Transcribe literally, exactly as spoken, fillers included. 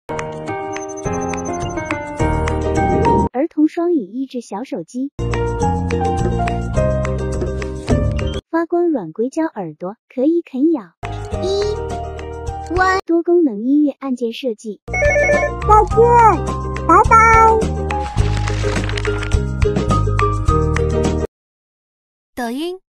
儿童双语益智小手机，发光软硅胶耳朵，可以啃咬。一 ，One 多功能音乐按键设计。 再见，拜拜。 抖音。